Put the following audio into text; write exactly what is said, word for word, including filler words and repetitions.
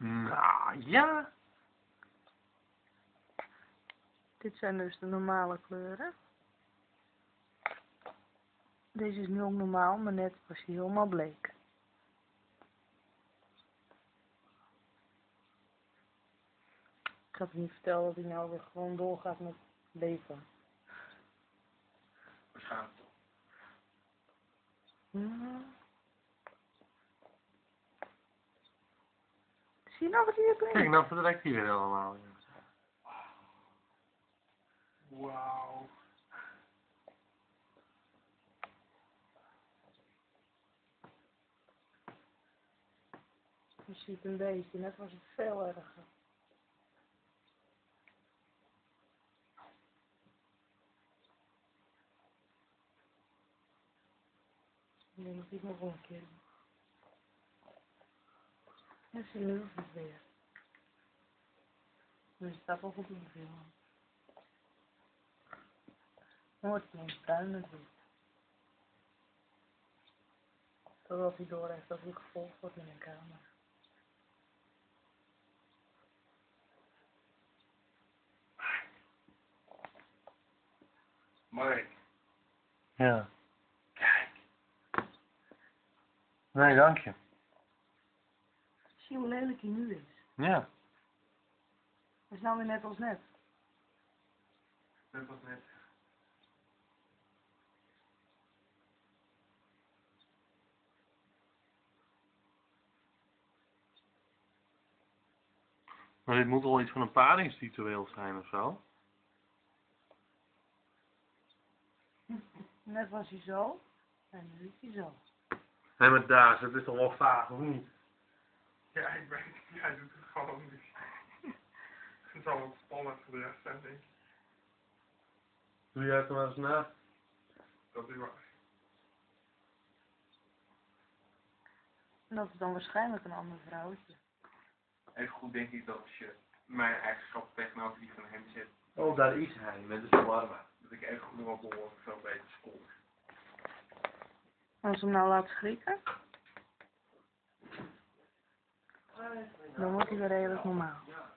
Nou, ja. Dit zijn dus de normale kleuren. Deze is nu ook normaal, maar net was hij helemaal bleek. Ik had hem niet vertellen dat hij nou weer gewoon doorgaat met leven. Waarschijnlijk toch. Hmm. Zie je nou wat hij weer brengt? Kijk, nou vertrekt hij weer allemaal. Wauw. Je ziet een beetje, net was het veel erger. Ik denk dat ik nog wel een keer doe. En zie je nu het weer. Dus het staat wel goed op de film. Dan wordt het ineens bruin natuurlijk. Totdat hij door heeft dat hij gevolgd wordt in een kamer. Mark. Ja. Kijk. Nee, dank je. Zie je hoe lelijk hij nu is? Ja. Hij is nou weer net als net. Dat was net. Maar dit moet wel iets van een paringsritueel zijn of zo. Net was hij zo. En nu is hij zo. Hé, maar Daas, het is toch wel vaag, of niet? Ja, ik weet het. Jij doet het gewoon niet. Het zal ook spannend voor de rest zijn, denk ik. Doe jij het maar eens na? Dat is waar. En dat is dan waarschijnlijk een ander vrouwtje. Even goed denk ik dat als je mijn eigenschappen tegenover die van hem zet, Oh, daar is hij, met de shawarma. dat ik even goed nog behoorlijk veel beter scoor. Als we hem nou laten schrikken, dan wordt hij weer redelijk normaal.